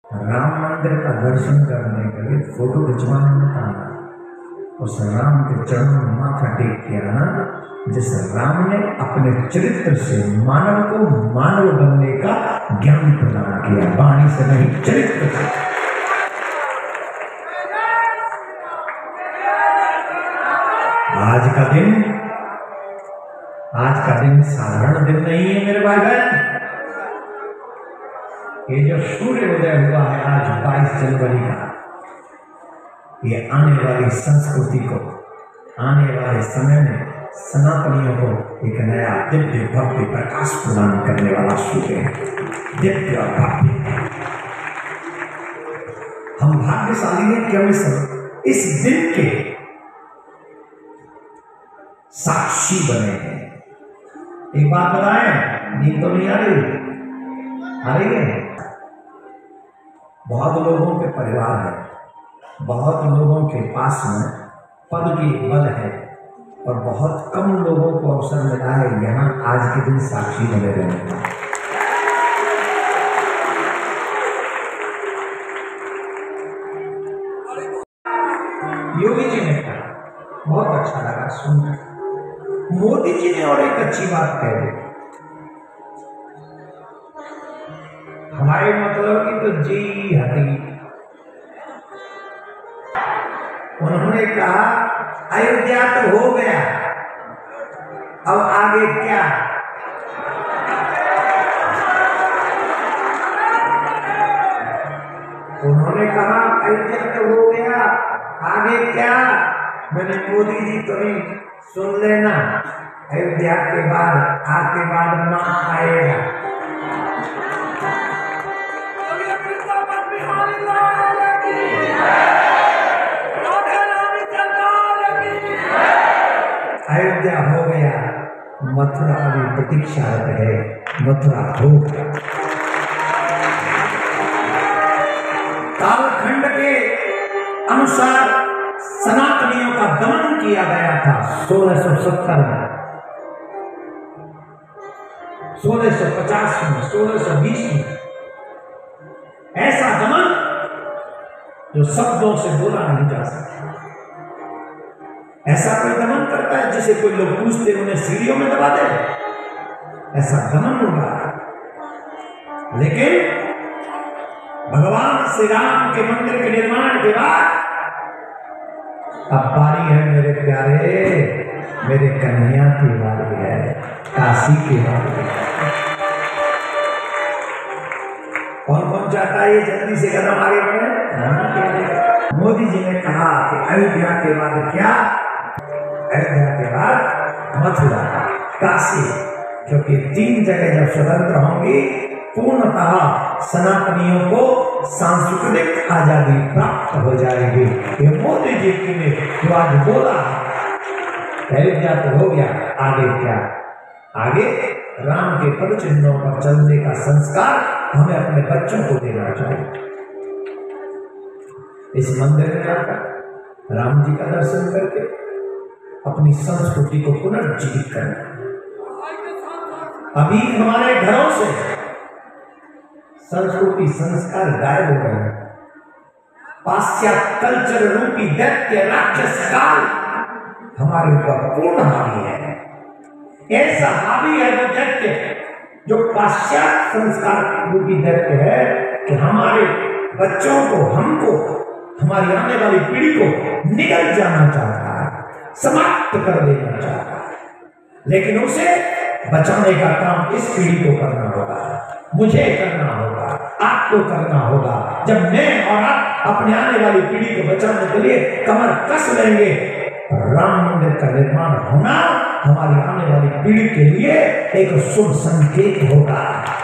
राम मंदिर का दर्शन करने के लिए फोटो खिंचवाने मत आना, उस राम के चरणों में माथा टेक के आना जिस राम ने अपने चरित्र से मानव को मानव बनने का ज्ञान प्रदान किया, वाणी से नहीं चरित्र से। आज का दिन साधारण दिन नहीं है मेरे भाई बहन। ये जो सूर्य उदय हुआ है आज 22 जनवरी का, ये आने वाली संस्कृति को, आने वाले समय में सनातनियों को एक नया दिव्य भव्य प्रकाश प्रदान करने वाला सूर्य है, दिव्य और भव्य। हम भाग्यशाली हैं कि हम इस दिन के साक्षी बने हैं। एक बात बताएं, नींद तो नहीं आ रही? आ रही है? बहुत लोगों के परिवार है, बहुत लोगों के पास में पद की बल है और बहुत कम लोगों को अवसर मिला है यहाँ आज के दिन साक्षी बने रहने का। योगी जी ने कहा, बहुत अच्छा लगा सुनकर। मोदी जी ने और एक अच्छी बात कह दी, हमारे मतलब की तो जी हटी। उन्होंने कहा अयोध्या तो हो गया, अब आगे क्या? उन्होंने कहा अयोध्या तो हो गया, आगे क्या? मैंने मोदी जी तुम्हें सुन लेना, अयोध्या के बाद आपके बाद मां आएगा। अयोध्या हो गया, मथुरा अभी प्रतीक्षारत है, मथुरा होगा। कालखंड के अनुसार सनातनियों का दमन किया गया था 1670 में, 1650 में, 1620 में। ऐसा दमन जो शब्दों से बोला नहीं जा सकता। ऐसा कोई दमन करता है जिसे कोई लोग पूछते उन्हें सीढ़ियों में दबा दे, ऐसा दमन होगा। लेकिन भगवान श्री राम के मंदिर के निर्माण के बाद अब बारी है मेरे प्यारे, मेरे कन्हैया की बारी है, काशी की बारी है। कौन कौन चाहता है ये जल्दी से कदम आगे बढ़े? मोदी जी ने कहा कि अयोध्या के बाद क्या? अयोध्या के बाद मथुरा, काशी, क्योंकि 3 जगह जब स्वतंत्र होंगी पूर्णतः सनातनियों को सांस्कृतिक आजादी प्राप्त हो जाएगी। ये मोदी जी ने जो आज बोला, अयोध्या तो हो गया, आगे क्या? आगे राम के पद चिन्हों पर चलने का संस्कार हमें अपने बच्चों को देना चाहिए। इस मंदिर में आकर राम जी का दर्शन करके अपनी संस्कृति को पुनर्जीवित करना। अभी हमारे घरों से संस्कृति संस्कार गायब हो गए हैं। पाश्चात्य कल्चर रूपी दैत्य राक्षस काल हमारे ऊपर पूर्ण हावी है। ऐसा हावी है वो दैत्य जो पाश्चात्य संस्कार रूपी दैत्य है कि हमारे बच्चों को, हमको, हमारी आने वाली पीढ़ी को निगल जाना चाहता है, समाप्त कर देना चाहता है। लेकिन उसे बचाने का काम इस पीढ़ी को करना होगा, मुझे करना होगा, आपको करना होगा। जब मैं और आप अपने आने वाली पीढ़ी को बचाने के लिए कमर कस लेंगे, राम मंदिर का निर्माण होना हमारी आने वाली पीढ़ी के लिए एक शुभ संकेत होगा।